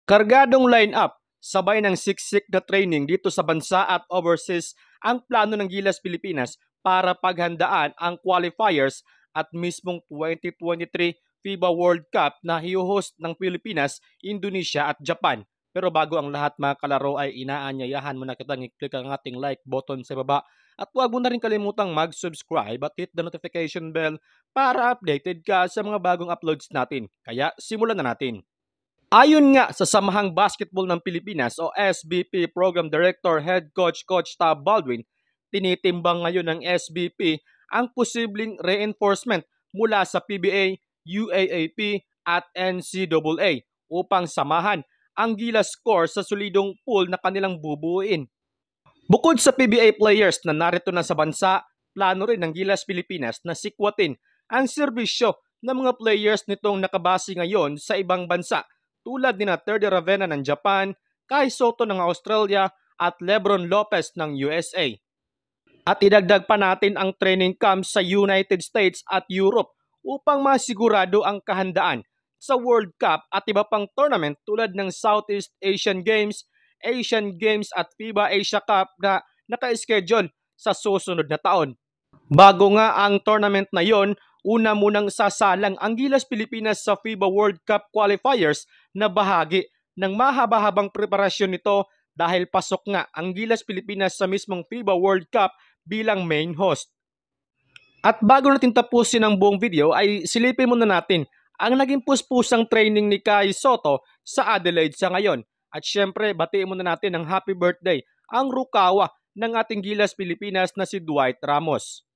Kargadong lineup, sabay ng siksik na training dito sa bansa at overseas ang plano ng Gilas Pilipinas para paghandaan ang qualifiers at mismong 2023 FIBA World Cup na hiuhost ng Pilipinas, Indonesia at Japan. Pero bago ang lahat mga kalaro ay inaanyayahan mo na kitang i-click ang ating like button sa baba at huwag mo na rin kalimutang mag-subscribe at hit the notification bell para updated ka sa mga bagong uploads natin. Kaya simulan na natin. Ayon nga sa Samahang Basketball ng Pilipinas o SBP Program Director Head Coach Tab Baldwin, tinitimbang ngayon ng SBP ang posibleng reinforcement mula sa PBA, UAAP at NCAA upang samahan ang Gilas score sa solidong pool na kanilang bubuuin. Bukod sa PBA players na narito na sa bansa, plano rin ng Gilas Pilipinas na sikwatin ang serbisyo ng mga players nitong nakabase ngayon sa ibang bansa tulad ni Terdy Ravena ng Japan, Kai Soto ng Australia at Lebron Lopez ng USA. At idagdag pa natin ang training camp sa United States at Europe upang masigurado ang kahandaan sa World Cup at iba pang tournament tulad ng Southeast Asian Games, Asian Games at FIBA Asia Cup na naka-schedule sa susunod na taon. Bago nga ang tournament na yon, una munang sasalang ang Gilas Pilipinas sa FIBA World Cup qualifiers na bahagi ng mahaba-habang preparasyon nito dahil pasok nga ang Gilas Pilipinas sa mismong FIBA World Cup bilang main host. At bago natin tapusin ang buong video ay silipin muna natin ang naging puspusang training ni Kai Soto sa Adelaide sa ngayon. At syempre, batiin muna natin ang happy birthday ang rukawa ng ating Gilas Pilipinas na si Dwight Ramos.